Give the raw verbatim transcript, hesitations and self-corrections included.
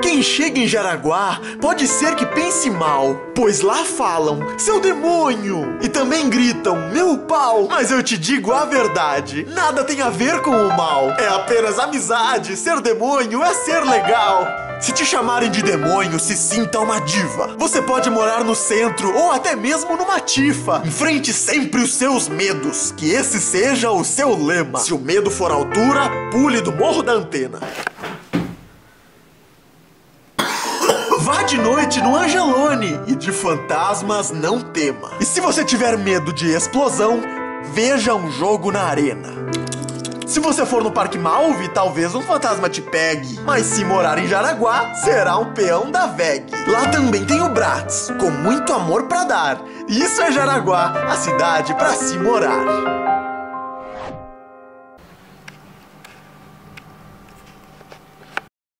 Quem chega em Jaraguá pode ser que pense mal, pois lá falam, seu demônio, e também gritam, meu pau. Mas eu te digo a verdade, nada tem a ver com o mal, é apenas amizade, ser demônio é ser legal. Se te chamarem de demônio, se sinta uma diva. Você pode morar no centro ou até mesmo numa tifa. Enfrente sempre os seus medos, que esse seja o seu lema. Se o medo for altura, pule do Morro da Antena. Vá de noite no Angelone e de fantasmas não tema. E se você tiver medo de explosão, veja um jogo na arena. Se você for no Parque Malve, talvez um fantasma te pegue. Mas se morar em Jaraguá, será um peão da V E G. Lá também tem o Bratz, com muito amor pra dar. Isso é Jaraguá, a cidade pra se morar.